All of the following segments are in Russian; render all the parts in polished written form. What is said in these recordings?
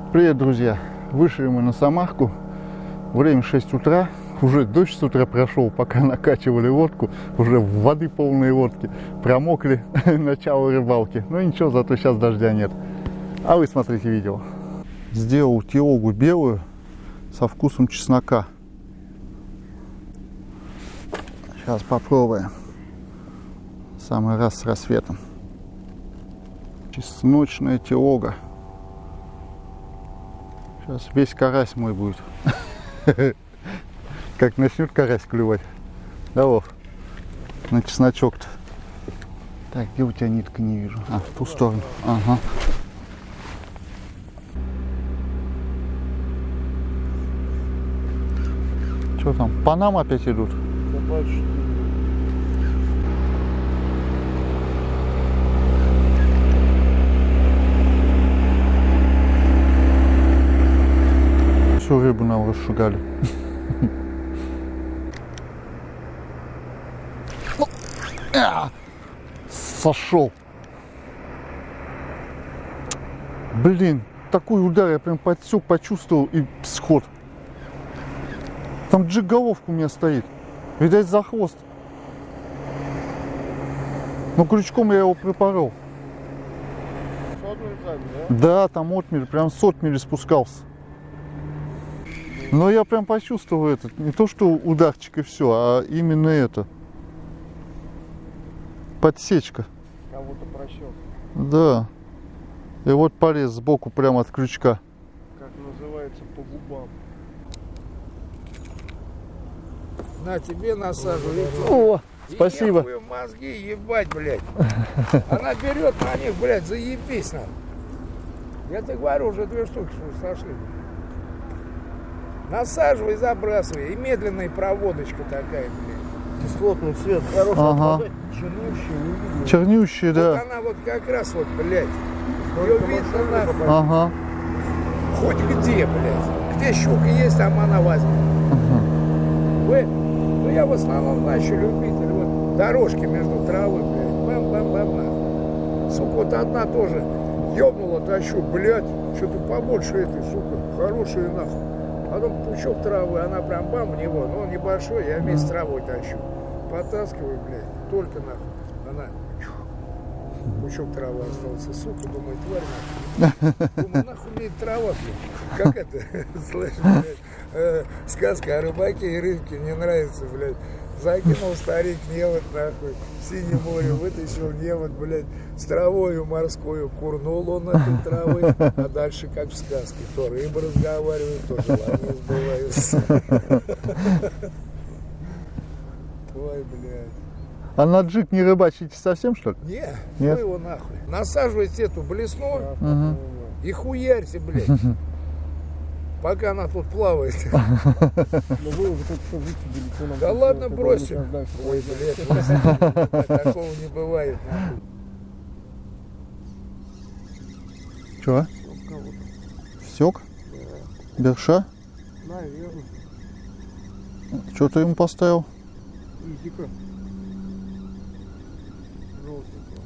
Привет, друзья! Вышли мы на Самарку. Время 6 утра. Уже дождь с утра прошел, пока накачивали лодку. Уже воды полные лодки. Промокли. Начало рыбалки. Но ничего, зато сейчас дождя нет. А вы смотрите видео. Сделал телогу белую со вкусом чеснока. Сейчас попробуем. Самый раз с рассветом. Чесночная телога. Сейчас весь карась мой будет. Как начнет карась клювать. Да, Вов? На чесночок-то. Так, где у тебя нитка, не вижу. А, в ту сторону. Ага. Что там? По нам опять идут? Всю рыбу нам расшугали. Сошел. Блин, такой удар я прям подсек, почувствовал и сход. Там джиг-головка у меня стоит. Видать, за хвост. Но крючком я его припорол. Да, там отмель, прям с отмели спускался. Но я прям почувствовал это. Не то, что ударчик и все, а именно это. Подсечка. Кого-то прощел. Да. И вот порез сбоку прямо от крючка. Как называется, по губам. На тебе насаживаю. О, спасибо. И мозги ебать, блядь. Она берет на них, блядь, заебись нам. Я тебе говорю, уже 2 штуки сошли. Насаживай, забрасывай. И медленная проводочка такая, блядь. Кислотный цвет, хороший, ага. Чернющий, не видно. Чернющий, да. Вот она вот как раз вот, блядь. Ее видно нахуй. Ага. Хоть где, блядь. Где щука есть, там она возьмет. Вы, ну я в основном начал любитель вот дорожки между травой, блядь. Бам-бам-бам. Сука, вот одна тоже ёбнула, тащу, блядь. Что-то побольше этой, сука. Хорошая нахуй. Потом пучок травы, она прям бам в него, но он небольшой, я вместе с травой тащу. Потаскиваю, блядь, только нахуй. Она, пучок травы остался, сука, думаю, тварь нахуй. Думаю, нахуй мне трава, блядь. Как это, слышишь, блядь, сказка о рыбаке и рыбке не нравится, блядь. Закинул старик невод, нахуй, в синее море, вытащил невод, блядь, с травою морскую, курнул он этой травы, а дальше, как в сказке, то рыба разговаривает, то желание сбывается. Ой, блядь. А на джиг не рыбачите совсем, что ли? Не, Нет? ну его нахуй. Насаживайте эту блесну Угу. и хуярьте, блядь. Пока она тут плавает. Но вы уже только что высидели, что нам... Да ладно, это бросим. наслаждаюсь. Ой, блядь, такого не бывает. Чего? Сёк? Берша? Наверное. Что ты ему поставил? Изика. Желтенького.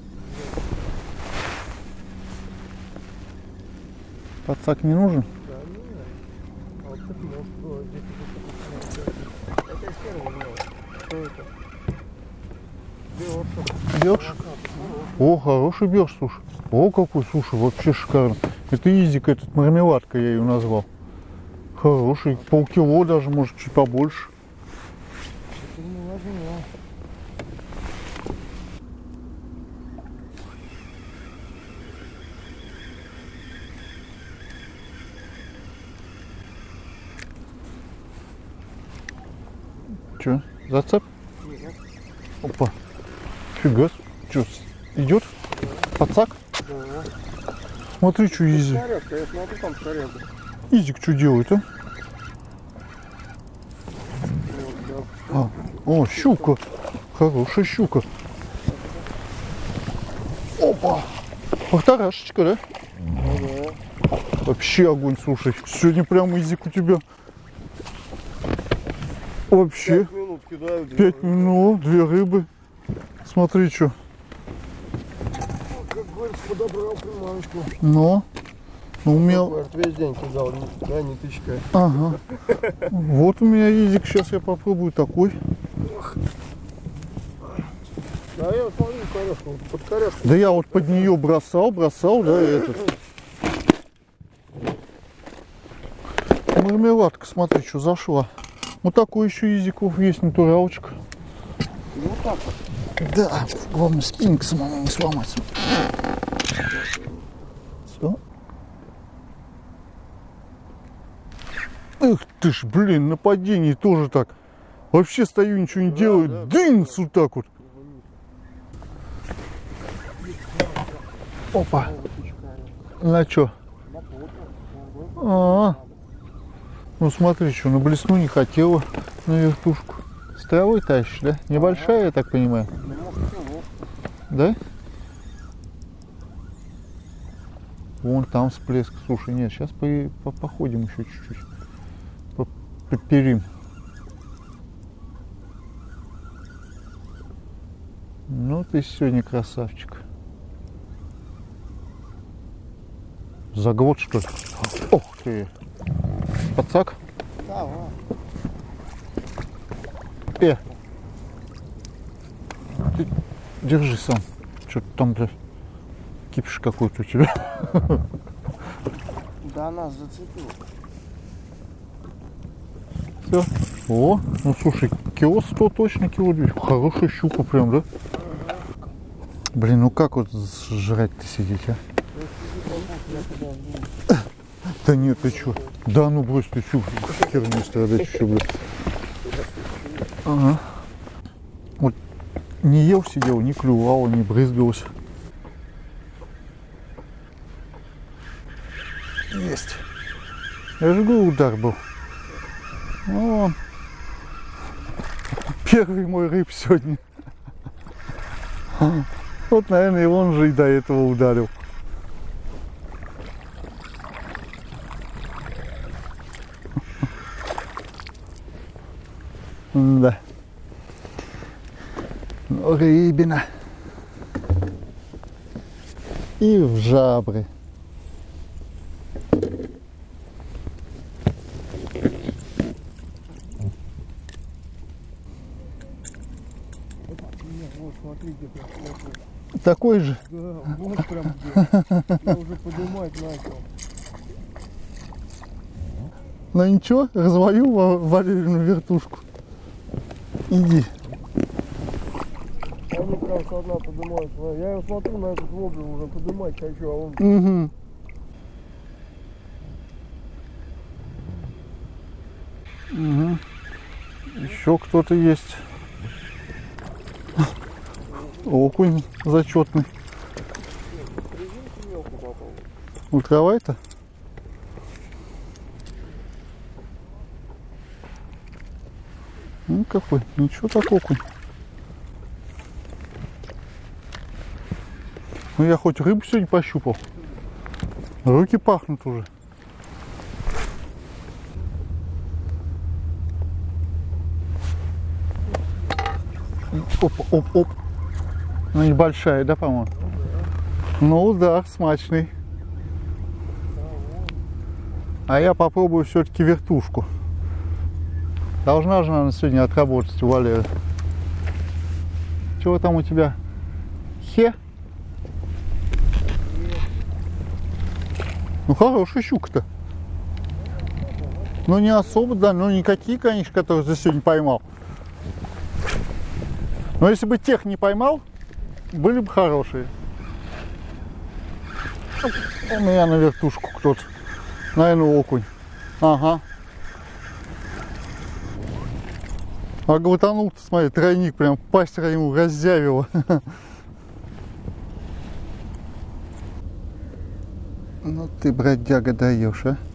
Подсак не нужен? Да, не. А вот так может, здесь уже... Это из первого дела. Что это? Берша. Берш? О, хороший берш, слушай. О, какой, слушай, вообще шикарно. Это изик, этот мармеладка я ее назвал. Хороший, полкило даже, может, чуть побольше. Это не важно. Че, зацеп? Нет. Опа. Фига, что, идет? Подсак? Да. Смотри, что изик. Снарядка, я смотрю, там снарядка. Изик что делает, а? А, о, щука. Хорошая щука. Опа. Полторашечка, да? Ну да. Вообще огонь, слушай. Сегодня прям изик у тебя. Вообще. 5 минут кидаю. 5 минут, 2 рыбы. Смотри, что. Как говорится, подобрал приманочку. Ну. Ну, у меня... Весь день кидал, да, не тычкая. Ага. Вот у меня изик, сейчас я попробую такой. Да я смотрю, корешку, вот под корешку. Да я вот под нее бросал, да, этот. Мармеладка, смотри, что зашла. Вот такой еще изиков есть, натуралочка. Вот так вот. Да, главное спиннинг самому не сломать. Все. Эх ты ж, блин, на падении тоже так. Вообще стою, ничего не делаю. да. Дынц вот так вот. Опа. На чё? Ну смотри, что, на блесну не хотела, на вертушку. С травой тащишь, да? Небольшая, я так понимаю. Да? Вон там всплеск. Слушай, нет, сейчас походим еще чуть-чуть. Поперим. Ну ты сегодня красавчик. Заглот, что ли? Ох ты! Подсак? Да, вот. Ты держи сам. Что-то там, блядь, кипиш какой-то у тебя. Да, нас зацепило. Все. О, ну слушай, кило 100 точно, кило 200. Хорошая щука прям, да? Блин, ну как вот жрать-то сидеть, а? Да нет, ты чё? Да ну брось, ты чё? Херню страдать еще, блядь. Ага. Вот не ел, сидел, не клювал, не брызгалось. Есть. Я же говорю, удар был. О, первый мой рыб сегодня. Вот, наверное, и он же и до этого ударил. Да. Рыбина. И в жабры. Вот, смотрите, прям. Такой же. Да, вот прям где. Я уже поднимать начал. Ну ничего, развою Валерину вертушку. Иди. Они прям со дна поднимаются. Я его смотрю на этот воблер, уже поднимать хочу, а он... Угу. Угу. Еще кто-то есть. Окунь зачетный. Ультравайта? Ну какой, ничего так окунь. Ну я хоть рыбу сегодня пощупал. Руки пахнут уже. Оп. Ну небольшая, да, по-моему? Ну удар смачный. А я попробую все-таки вертушку. Должна же она сегодня отработать у Валеры. Чего там у тебя? Хе? Ну хорошая щука-то. Ну не особо, да, но никакие, конечно, которые ты сегодня поймал. Но если бы тех не поймал, были бы хорошие. У меня на вертушку кто-то. Наверное, окунь. Ага. А глотанул-то, смотри, тройник, прям пасть ему раззявила. Ну ты, бродяга, даешь, а?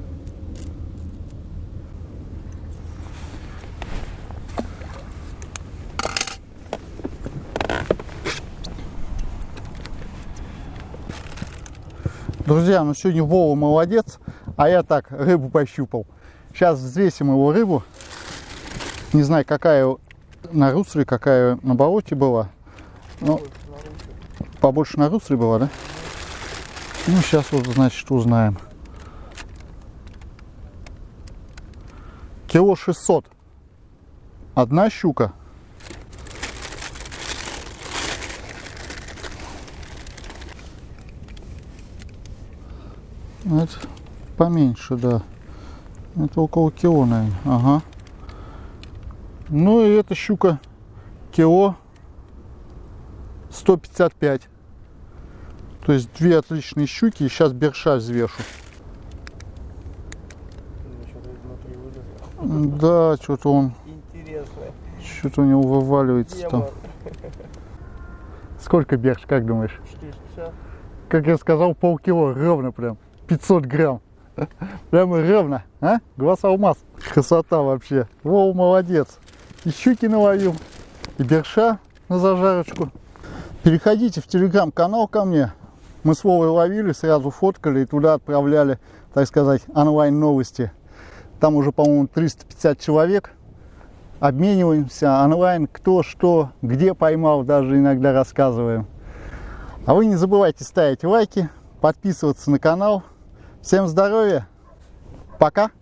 Друзья, ну сегодня Вова молодец, а я так рыбу пощупал. Сейчас взвесим его рыбу. Не знаю, какая на русле, какая на болоте была. Но побольше на русле была, да? Ну, сейчас вот, значит, узнаем. Кило 600. Одна щука. Это поменьше, да. Это около кило, наверное. Ага. Ну и эта щука кило 155. То есть две отличные щуки. И сейчас берша взвешу. Да, что-то он... Интересно. Что-то у него вываливается там. Сколько берж, как думаешь? 450. Как я сказал, полкило, ровно прям. 500 грамм. Прямо ровно, а? Глаз алмаз. Красота вообще. Вова молодец. И щуки наловил, и берша на зажарочку. Переходите в телеграм-канал ко мне. Мы с Вовой ловили, сразу фоткали и туда отправляли, так сказать, онлайн-новости. Там уже, по-моему, 350 человек. Обмениваемся онлайн, кто что, где поймал, даже иногда рассказываем. А вы не забывайте ставить лайки, подписываться на канал. Всем здоровья, пока!